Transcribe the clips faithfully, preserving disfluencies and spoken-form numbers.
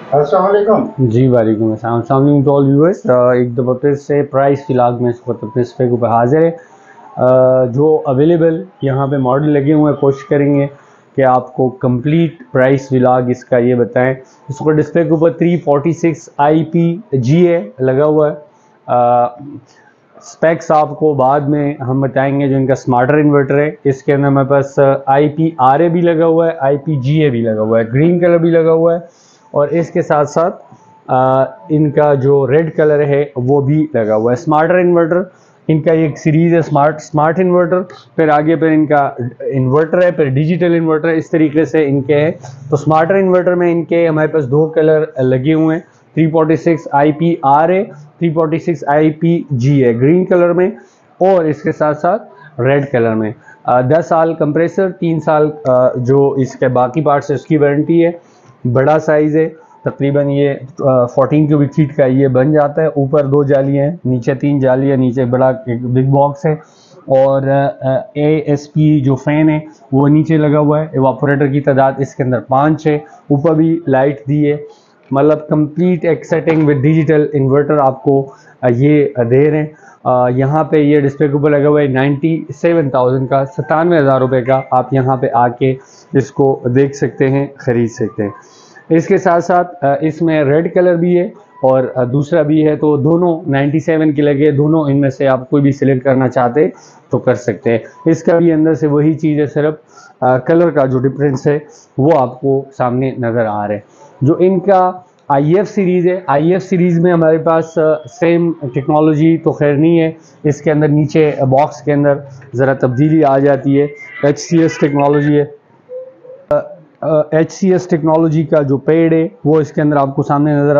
अस्सलाम वालेकुम। जी वालेकुम अस्सलाम अस्सलाम टू ऑल व्यूअर्स। एक दफ़ा फिर से प्राइस की लाग में इस वक्त अपने इस पे ऊपर हाजिर है। अ, जो अवेलेबल यहाँ पे मॉडल लगे हुए हैं, कोशिश करेंगे कि आपको कंप्लीट प्राइस विलाग इसका ये बताएं। इस ऊपर डिस्प्ले के ऊपर three forty six I P G A लगा हुआ है। स्पेक्स आपको बाद में हम बताएंगे। जो इनका स्मार्टर इन्वर्टर है, इसके अंदर हमारे पास आई पी आर ए भी लगा हुआ है, आई पी जी ए भी लगा हुआ है, ग्रीन कलर भी लगा हुआ है, और इसके साथ साथ आ, इनका जो रेड कलर है वो भी लगा हुआ है। स्मार्टर इन्वर्टर इनका एक सीरीज़ है, स्मार्ट स्मार्ट इन्वर्टर, फिर आगे फिर इनका इन्वर्टर है, फिर डिजिटल इन्वर्टर, इस तरीके से इनके हैं। तो स्मार्टर इन्वर्टर में इनके हमारे पास दो कलर लगे हुए हैं, three forty six I P R A, three forty six I P G A, green colour में और इसके साथ साथ रेड कलर में। आ, दस साल कंप्रेसर, तीन साल आ, जो इसके बाकी पार्ट्स है उसकी वारंटी है। बड़ा साइज़ है, तकरीबन ये फोर्टीन क्यूबिक फीट का ये बन जाता है। ऊपर दो जालियाँ हैं, नीचे तीन जालियाँ, नीचे बड़ा एक बिग बॉक्स है, और ए एस पी जो फ़ैन है वो नीचे लगा हुआ है। एवापोरेटर की तादाद इसके अंदर पाँच है, ऊपर भी लाइट दी है। मतलब कंप्लीट एक सेटिंग विद डिजिटल इन्वर्टर आपको ये दे रहे हैं। यहाँ पे ये डिस्प्ले के ऊपर लगा हुआ है नाइन्टी सेवन थाउजेंड का, सतानवे हज़ार रुपये का। आप यहाँ पे आके इसको देख सकते हैं, ख़रीद सकते हैं। इसके साथ साथ इसमें रेड कलर भी है और दूसरा भी है, तो दोनों सत्तानवे के लगे। दोनों इनमें से आप कोई भी सिलेक्ट करना चाहते तो कर सकते हैं। इसका भी अंदर से वही चीज़ है, सिर्फ कलर का जो डिफरेंस है वो आपको सामने नज़र आ रहा है। जो इनका आई एफ सीरीज़ है, आई एफ सीरीज़ में हमारे पास सेम टेक्नोलॉजी तो खैर नहीं है। इसके अंदर नीचे बॉक्स के अंदर ज़रा तब्दीली आ जाती है। एच सी एस टेक्नोलॉजी है, एच सी एस टेक्नोलॉजी का जो पेड है वो इसके अंदर आपको सामने नज़र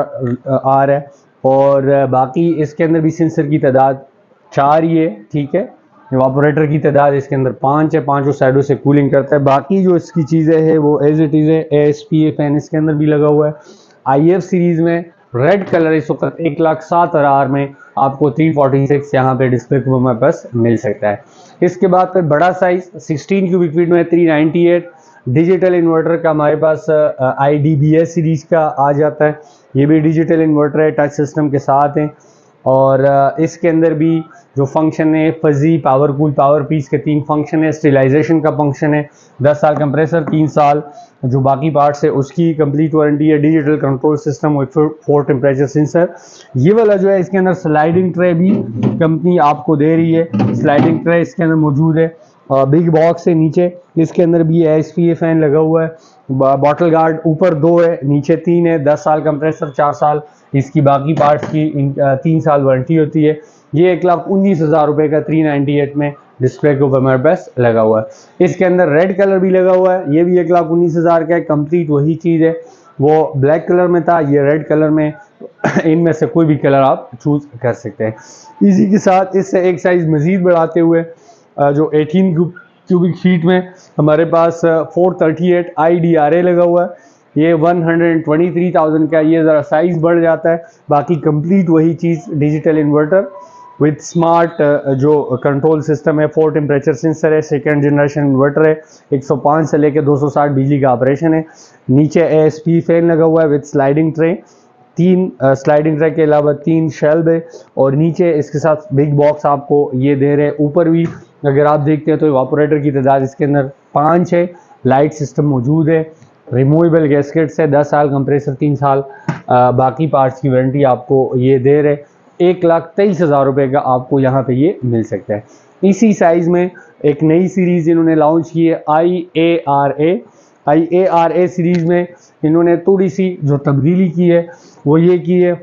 आ रहा है। और बाकी इसके अंदर भी सेंसर की तादाद चार ही है, ठीक है। इवापोरेटर की तादाद इसके अंदर पाँच है, पाँचों साइडों से कूलिंग करता है। बाकी जो इसकी चीज़ें हैं वो एज इट इज़ है। A S P A fan इसके अंदर भी लगा हुआ है। आई एफ सीरीज़ में रेड कलर इस वक्त एक लाख सात हज़ार में आपको थ्री फोर्टी सिक्स यहाँ पे डिस्प्ले को हमारे पास मिल सकता है। इसके बाद फिर बड़ा साइज़ सिक्सटीन क्यूबिक फीट में three ninety eight digital inverter का हमारे पास I D B S series का आ जाता है। ये भी डिजिटल इन्वर्टर है, टच सिस्टम के साथ है। और uh, इसके अंदर भी जो फंक्शन है, fuzzy, power cool, power peace के तीन फंक्शन है। स्टेलाइजेशन का फंक्शन है। दस साल कंप्रेसर, तीन साल जो बाकी पार्ट्स है उसकी कंप्लीट वारंटी है। Digital control system with four temperature sensor. ये वाला जो है इसके अंदर स्लाइडिंग ट्रे भी कंपनी आपको दे रही है। स्लाइडिंग ट्रे इसके अंदर मौजूद है। बिग बॉक्स है नीचे, इसके अंदर भी एस पी ए फैन लगा हुआ है। बॉटल गार्ड ऊपर दो है, नीचे तीन है। दस साल कंप्रेसर, चार साल इसकी बाकी पार्ट्स की इन, तीन साल वारंटी होती है। ये एक लाख उन्नीस हज़ार रुपये का थ्री नाइन्टी एट में डिस्प्ले के ऊपर हमारे पास लगा हुआ है। इसके अंदर रेड कलर भी लगा हुआ है, ये भी एक लाख उन्नीस हज़ार का है। कंप्लीट वही चीज़ है, वो ब्लैक कलर में था, ये रेड कलर में। इनमें से कोई भी कलर आप चूज कर सकते हैं। इसी के साथ इससे एक साइज़ मज़ीद बढ़ाते हुए जो अठारह क्यूबिक फीट में हमारे पास four thirty eight I D R A लगा हुआ है। ये one hundred twenty three thousand का, ये ज़रा साइज़ बढ़ जाता है। बाकी कंप्लीट वही चीज़, डिजिटल इन्वर्टर विद स्मार्ट जो कंट्रोल सिस्टम है, फोर टेम्परेचर सेंसर है, सेकेंड जनरेशन इन्वर्टर है। एक सौ पाँच से लेकर दो सौ साठ बिजली का ऑपरेशन है। नीचे ए एस पी फैन लगा हुआ है विद स्लाइडिंग ट्रे, तीन स्लाइडिंग ट्रे के अलावा तीन शेल्फ है। और नीचे इसके साथ बिग बॉक्स आपको ये दे रहे हैं। ऊपर भी अगर आप देखते हैं तो इवापोरेटर की तादाद इसके अंदर पाँच है। लाइट सिस्टम मौजूद है, रिमूवेबल गैस्केट्स है। दस साल कंप्रेसर, तीन साल आ, बाकी पार्ट्स की वारंटी आपको ये दे रहे। एक लाख तेईस हज़ार रुपये का आपको यहाँ पे ये मिल सकता है। इसी साइज़ में एक नई सीरीज़ इन्होंने लॉन्च की है, I A R A. I A R A series में इन्होंने थोड़ी सी जो तब्दीली की है वो ये की है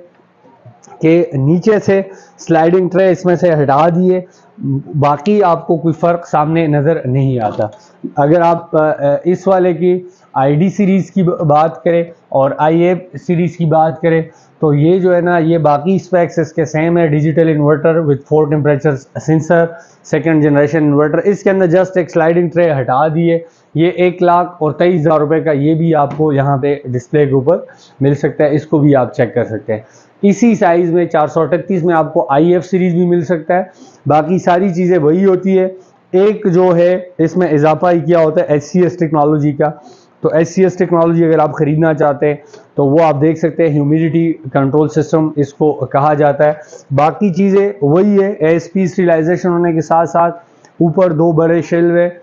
कि नीचे से स्लाइडिंग ट्रे इसमें से हटा दिए। बाकी आपको कोई फ़र्क सामने नज़र नहीं आता। अगर आप इस वाले की आई डी सीरीज़ की बात करें और आई ए सीरीज़ की बात करें तो ये जो है ना, ये बाकी स्पेक्स इसके सेम है। Digital inverter with four temperature sensor, second generation inverter. इसके अंदर जस्ट एक स्लाइडिंग ट्रे हटा दिए। ये एक लाख और तेईस हज़ार रुपये का ये भी आपको यहाँ पे डिस्प्ले के ऊपर मिल सकता है। इसको भी आप चेक कर सकते हैं। इसी साइज़ में चार सौ अड़तीस में आपको आई एफ सीरीज़ भी मिल सकता है। बाकी सारी चीज़ें वही होती है। एक जो है इसमें इजाफा ही किया होता है एच सी एस टेक्नोलॉजी का। तो एच सी एस टेक्नोलॉजी अगर आप ख़रीदना चाहते हैं तो वो आप देख सकते हैं, ह्यूमिडिटी कंट्रोल सिस्टम इसको कहा जाता है। बाकी चीज़ें वही है, ए एस पी स्टीलाइजेशन होने के साथ साथ ऊपर दो बड़े शेल्व है,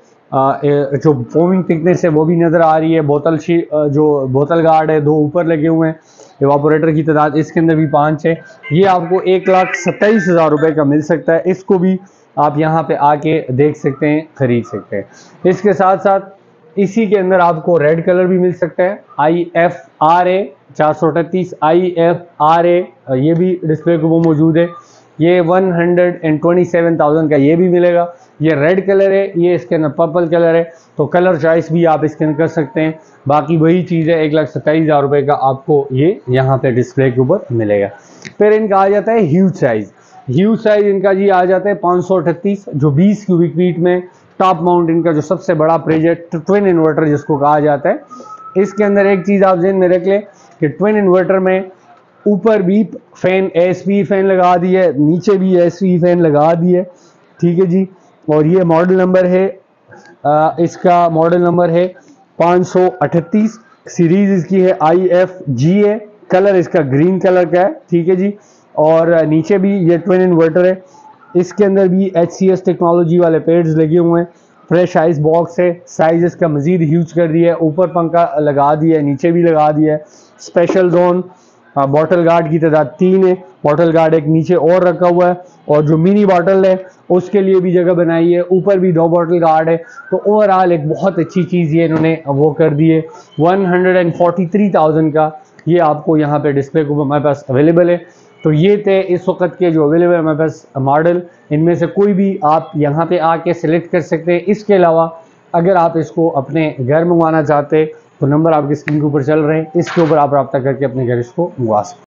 जो फोमिंग थिकनेस है वो भी नज़र आ रही है। बोतल शी जो बोतल गार्ड है दो ऊपर लगे हुए हैं। इवापोरेटर की तादाद इसके अंदर भी पाँच है। ये आपको एक लाख सत्ताईस हज़ार रुपये का मिल सकता है। इसको भी आप यहाँ पे आके देख सकते हैं, ख़रीद सकते हैं। इसके साथ साथ इसी के अंदर आपको रेड कलर भी मिल सकता है, आई एफ आर ए चार सौ अड़तीस आई एफ आर ए, ये भी डिस्प्ले को वो मौजूद है। ये one hundred and twenty seven thousand का ये भी मिलेगा। ये रेड कलर है, ये इसके अंदर पर्पल कलर है, तो कलर चॉइस भी आप इसके अंदर कर सकते हैं। बाकी वही चीज़ है, एक लाख सत्ताईस हज़ार रुपये का आपको ये यहाँ पे डिस्प्ले के ऊपर मिलेगा। फिर इनका आ जाता है ह्यूज साइज़। ह्यूज साइज़ इनका जी आ जाता है पाँच सौ अड़तीस, जो बीस क्यूबिक फीट में टॉप माउंट इनका जो सबसे बड़ा प्रोजेक्ट ट्विन इन्वर्टर जिसको कहा जाता है। इसके अंदर एक चीज़ आप ध्यान में रख लें कि ट्विन इन्वर्टर में ऊपर भी fan A S P fan लगा दी है, नीचे भी ए एस पी फैन लगा दी है, ठीक है जी। और ये मॉडल नंबर है, आ, इसका मॉडल नंबर है पाँच सौ अड़तीस, सीरीज इसकी है आई एफ जी है, कलर इसका ग्रीन कलर का है, ठीक है जी। और नीचे भी ये ट्विन इन्वर्टर है, इसके अंदर भी एच सी एस टेक्नोलॉजी वाले पेड्स लगे हुए हैं। फ्रेश आइस बॉक्स है, साइज इसका मजीद ह्यूज कर दिया है, ऊपर पंखा लगा दिया है, नीचे भी लगा दिया है। स्पेशल जोन बॉटल गार्ड की तादाद तीन है, बॉटल गार्ड एक नीचे और रखा हुआ है, और जो मिनी बॉटल है उसके लिए भी जगह बनाई है, ऊपर भी दो बॉटल गार्ड है। तो ओवरऑल एक बहुत अच्छी चीज़ ये इन्होंने वो कर दी है। One hundred and forty three thousand का ये आपको यहाँ पे डिस्प्ले को हमारे पास अवेलेबल है। तो ये थे इस वक्त के जो अवेलेबल हमारे पास मॉडल, इनमें से कोई भी आप यहाँ पे आके सिलेक्ट कर सकते हैं। इसके अलावा अगर आप इसको अपने घर मंगवाना चाहते हैं तो नंबर आपकी स्क्रीन के ऊपर चल रहे हैं, इसके ऊपर आप रब्ता करके अपने घर इसको मंगवा सकते हैं।